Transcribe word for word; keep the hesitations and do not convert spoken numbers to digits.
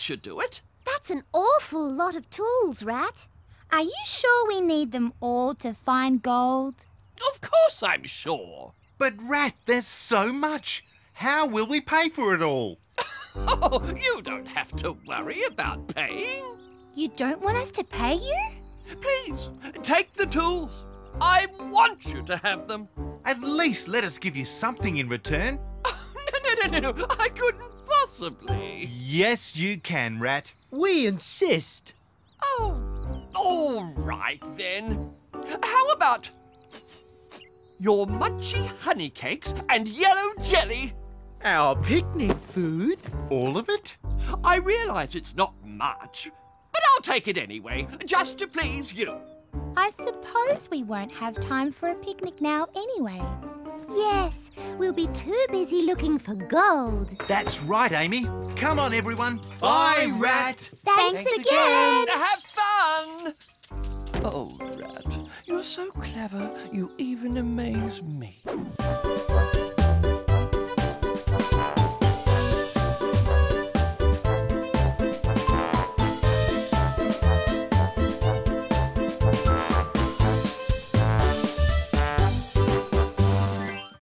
should do it. That's an awful lot of tools, Rat. Are you sure we need them all to find gold? Of course I'm sure. But, Rat, there's so much. How will we pay for it all? Oh, you don't have to worry about paying. You don't want us to pay you? Please, take the tools. I want you to have them. At least let us give you something in return. No, no, no, no, I couldn't possibly. Yes, you can, Rat. We insist. Oh, all right then. How about your munchy honey cakes and yellow jelly? Our picnic food. All of it? I realise it's not much, but I'll take it anyway, just to please you. I suppose we won't have time for a picnic now anyway. Yes, we'll be too busy looking for gold. That's right, Amy. Come on, everyone. Bye, Rat. Thanks, Thanks again. Have fun! Oh, Rat, you're so clever, you even amaze me.